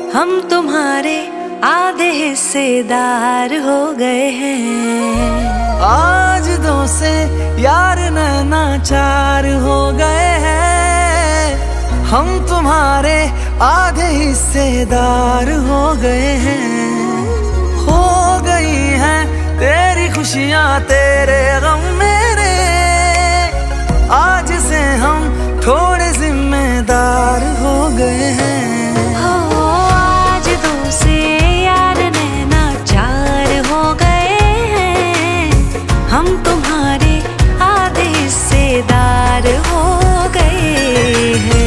हम तुम्हारे आधे हिस्सेदार हो गए हैं। आज दो से यार नैना चार हो गए हैं। हम तुम्हारे आधे हिस्सेदार हो गए हैं। हो गई हैं तेरी खुशियाँ तेरे गम मेरे, आज से हम थोड़े जिम्मेदार हो गए हैं। हो आज दो से यार नैना चार हो गए हैं। हम तुम्हारे आधे हिस्सेदार हो गए हैं।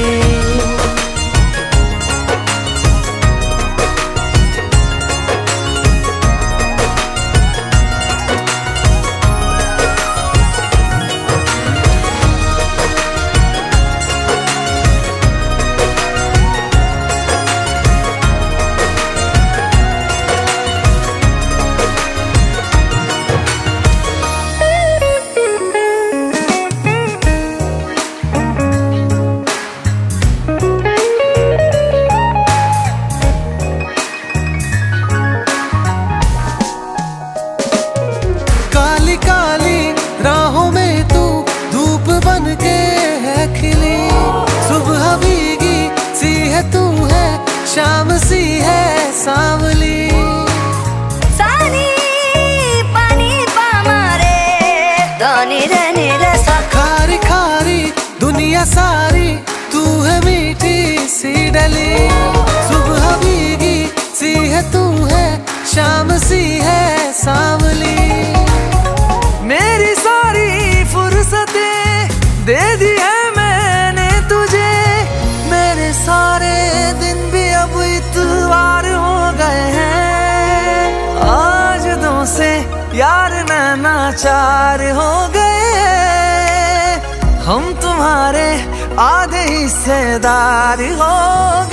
शाम सी है सांवली, सानी पानी पामारे दानी रहने रसा। खारी खारी दुनिया सारी तू है मीठी सी डली। सुबह भीगी सी है तू है, शाम सी है सांवली। मेरी सारी फुर्सतें दे दी है मैंने तुझे, मेरे सारे दिन भी अब इतवार हो गए हैं। आज दो से यार नैना चार हो गए हैं। हम तुम्हारे आधे हिस्सेदार हो